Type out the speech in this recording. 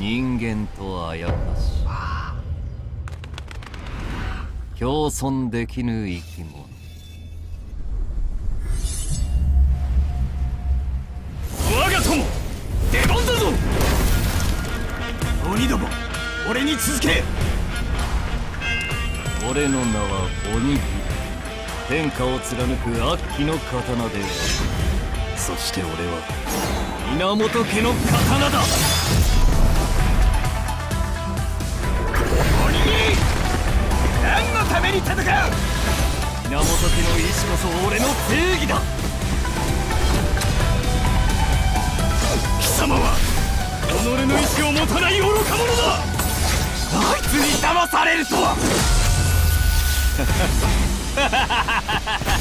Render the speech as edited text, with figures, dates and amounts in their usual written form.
人間とあやかし共存できぬ生き物。 我が友出番だぞ。鬼ども俺に続け。 俺の名は鬼火。天下を貫く悪鬼の刀である。そして俺は源家の刀だ。 鬼に何のために戦う。 源家の意志こそ俺の正義だ。 貴様は己の意志を持たない愚か者だ。あいつに騙されるとは。